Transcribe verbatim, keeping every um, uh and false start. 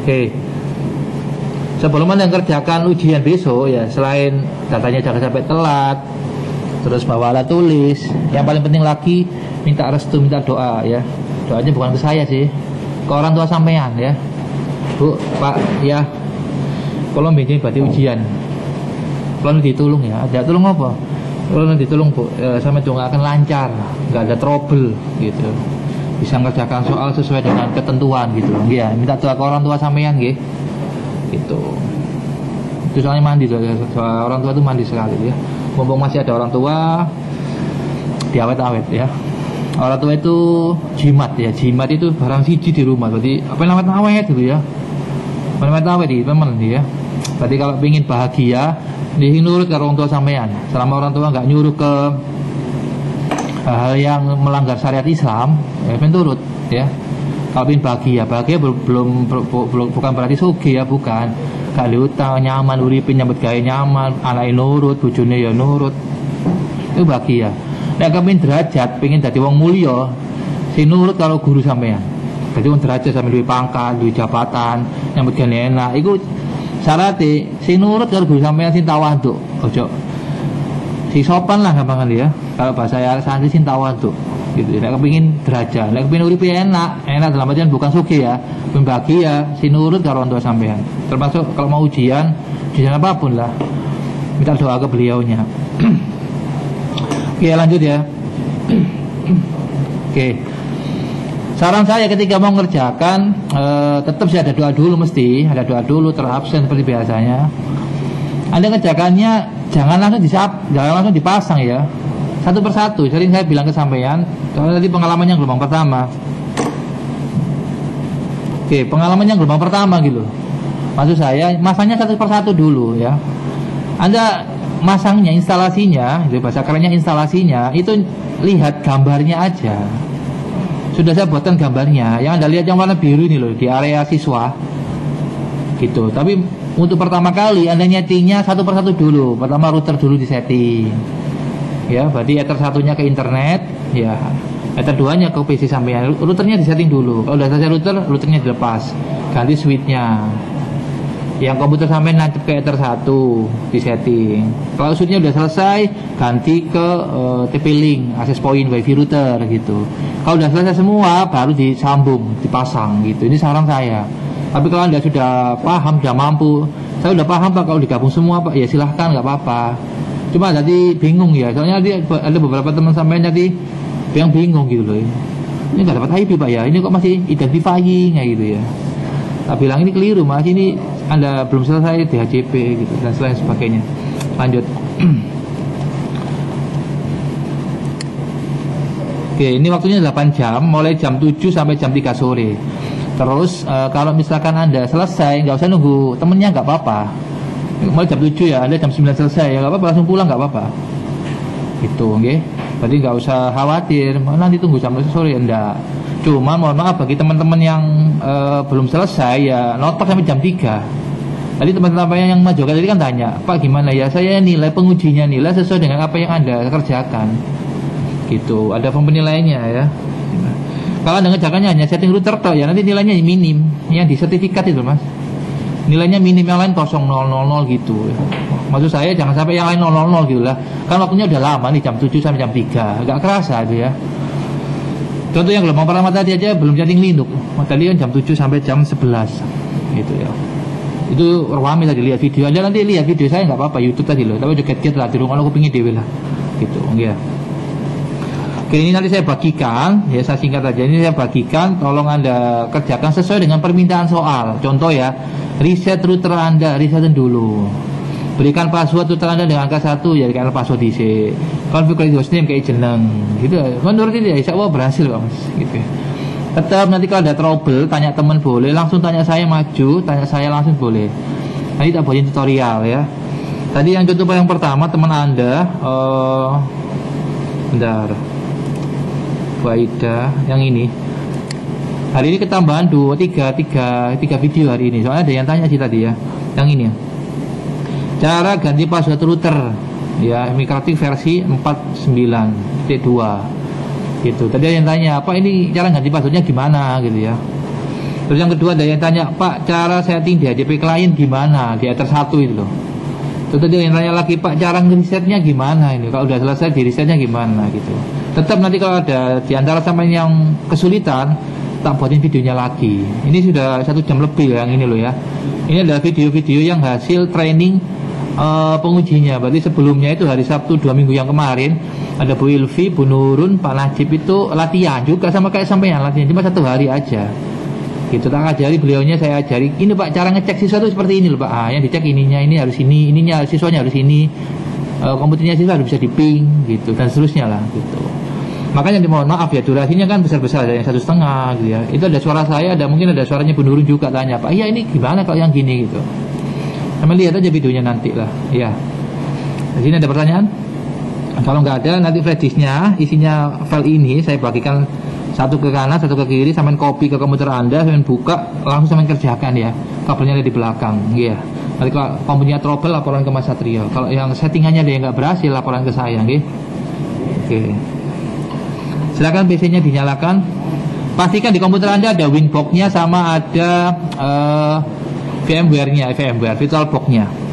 Oke. Sebelum Anda kerjakan ujian besok ya, selain datanya jangan sampai telat, terus bawa alat tulis, yang paling penting lagi minta restu, minta doa ya. Doanya bukan ke saya sih, ke orang tua sampean ya. Bu, Pak, ya, kalau begini berarti ujian, kalau ditolong ya, ada tolong apa? Kalau ditolong Bu, e, sampai itu nggak akan lancar, nggak ada trouble gitu, bisa mengerjakan soal sesuai dengan ketentuan gitu, ya. Minta doa ke orang tua sampean, gitu. Gitu. Itu soalnya mandi tuh, soal orang tua itu mandi sekali ya. Mumpung masih ada orang tua, diawet-awet ya. Orang tua itu jimat ya, jimat itu barang siji di rumah, berarti apa yang awet gitu ya. Awet-awet di teman ya. Berarti kalau ingin bahagia, dia nurut ke orang tua sampean. Selama orang tua nggak nyuruh ke hal yang melanggar syariat Islam, ya menurut ya. Kalau ingin bahagia, bahagia belum, belum, belum bukan berarti sugi ya, bukan. Gak utang, nyaman, uripin nyambut gaya nyaman, anaknya nurut, bojone ya nurut. Itu bahagia. Nek kepengin derajat, pengen dadi wong mulya, sing nurut kalau guru sampean. Dadi wong derajat sampe duwe pangkat, duwe jabatan, nyambut gawe enak. Iku syaratnya sing nurut kalau guru sampean sing tawadhu. Ojo si sopan lah gampang ya. Kalau bahasa ya santri sing tawadhu. Gitu. Nek kepengin derajat, nek kepengin uripe enak, enak dalam artian bukan sugih ya, ben bahagia, sinurut karo orang tua sampean. Termasuk kalau mau ujian, ujian apapun lah, minta doa ke beliaunya. Oke, lanjut ya. Oke. Saran saya ketika mau ngerjakan, eh, tetap sih ada doa dulu, mesti ada doa dulu, terabsen seperti biasanya. Anda ngerjakannya jangan langsung disap, jangan langsung dipasang ya. Satu persatu, sering saya bilang ke sampean, soalnya tadi pengalamannya gelombang pertama. Oke, pengalamannya gelombang pertama gitu. Maksud saya, masangnya satu persatu dulu ya. Anda masangnya, instalasinya, itu bahasa kerennya instalasinya, itu lihat gambarnya aja. Sudah saya buatkan gambarnya, yang Anda lihat yang warna biru ini loh, di area siswa. Gitu, tapi untuk pertama kali Anda nyetingnya satu persatu dulu. Pertama router dulu disetting. Ya, berarti ether satunya ke internet, ya. Ether duanya ke P C sampean. Routernya disetting dulu. Kalau udah selesai router, routernya dilepas. Ganti switchnya. Yang komputer sampean nancep ke ether satu, disetting. Kalau switchnya udah selesai, ganti ke uh, T P-Link, access point wifi router gitu. Kalau udah selesai semua, baru disambung, dipasang gitu. Ini saran saya. Tapi kalau Anda sudah paham, sudah mampu, saya udah paham Pak, kalau digabung semua Pak, ya silahkan, nggak apa-apa. Cuma tadi bingung ya, soalnya ada beberapa teman sampean tadi yang bingung gitu loh. Ini nggak dapat I P Pak ya, ini kok masih identifying kayak gitu ya. Tak bilang ini keliru Mas, ini Anda belum selesai D H C P gitu dan selain sebagainya. Lanjut. Oke, ini waktunya delapan jam, mulai jam tujuh sampai jam tiga sore. Terus e, kalau misalkan Anda selesai, nggak usah nunggu temennya, nggak apa-apa. Mulai jam tujuh ya, Anda jam sembilan selesai ya, nggak apa-apa, langsung pulang nggak apa-apa. Itu, oke. Okay? Berarti nggak usah khawatir, nanti tunggu sampai sore, enggak. Cuma mohon maaf bagi teman-teman yang e, belum selesai ya, notok sampai jam tiga. Tadi teman-teman yang maju tadi kan tanya, Pak gimana ya, saya nilai pengujinya nilai sesuai dengan apa yang Anda kerjakan. Gitu, ada penilaiannya ya. Kalau Anda ngerjakannya hanya setting router toh ya, nanti nilainya minim, yang di sertifikat itu Mas. Nilainya minim, yang lain kosong nol nol nol gitu. Maksud saya jangan sampai yang lain nol nol nol gitu lah. Kan waktunya udah lama nih, jam tujuh sampai jam tiga, agak kerasa itu ya. Contoh yang gelombang pertama tadi aja belum setting Linux. Tadi kan jam tujuh sampai jam sebelas gitu ya. Itu Rwami tadi lihat video. Anda nanti lihat video saya nggak apa-apa, YouTube tadi loh. Tapi joget-joget lah di rumah, aku pingin dewe lah. Gitu, ya. Oke, ini nanti saya bagikan, ya saya singkat aja. Ini saya bagikan, tolong Anda kerjakan sesuai dengan permintaan soal. Contoh ya, riset router Anda, risetin dulu. Berikan password router Anda dengan angka satu, ya berikan password di C. Konfigurasi hostname kayak jeneng. Gitu. Menurut ini ya, insya Allah berhasil Pak Mas. Gitu ya. Tetap nanti kalau ada trouble, tanya teman boleh, langsung tanya saya maju, tanya saya langsung boleh. Nanti tak buatin tutorial ya. Tadi yang contoh yang pertama teman Anda, uh, bentar. Faida yang ini hari ini ketambahan dua tiga tiga tiga video hari ini, soalnya ada yang tanya sih tadi ya, yang ini ya, cara ganti password router ya, Mikratik versi empat puluh sembilan titik dua gitu. Tadi ada yang tanya apa ini cara ganti passwordnya gimana gitu ya. Terus yang kedua ada yang tanya, Pak, cara setting di H C P klien gimana? Di Ether satu itu loh. Terus ada yang tanya lagi, Pak, cara ngerisetnya gimana ini? Kalau udah selesai di risetnya gimana gitu. Tetap nanti kalau ada di antara sampai yang kesulitan, tak buatin videonya lagi. Ini sudah satu jam lebih yang ini loh ya. Ini adalah video-video yang hasil training uh, pengujinya. Berarti sebelumnya itu hari Sabtu dua minggu yang kemarin ada Bu Ilvi, Bu Nurun, Pak Najib itu latihan juga sama kayak sampean, latihan cuma satu hari aja. Gitu, tak ajari beliaunya, saya ajari ini Pak, cara ngecek siswa itu seperti ini loh Pak. Ah, yang dicek ininya ini harus ini, ininya siswanya harus ini, e, komputernya siswa harus bisa diping gitu dan seterusnya lah gitu. Makanya dimohon maaf ya, durasinya kan besar-besar, ada yang satu setengah gitu ya. Itu ada suara saya, ada mungkin ada suaranya Bu Nurun juga, tanya Pak, iya ini gimana kalau yang gini gitu. Sama lihat aja videonya nanti lah ya. Di sini ada pertanyaan? Kalau nggak ada, nanti flash disknya isinya file ini saya bagikan satu ke kanan, satu ke kiri, sampean copy ke komputer Anda, sampean buka, langsung sampean kerjakan ya. Kabelnya ada di belakang, ya. Nanti kalau komputernya trouble, laporan ke Mas Satrio. Kalau yang settingannya ada yang nggak berhasil, laporan ke saya, nggih. Oke. Silakan P C-nya dinyalakan. Pastikan di komputer Anda ada Winbox-nya sama ada uh, VMware-nya, VMware VirtualBox-nya.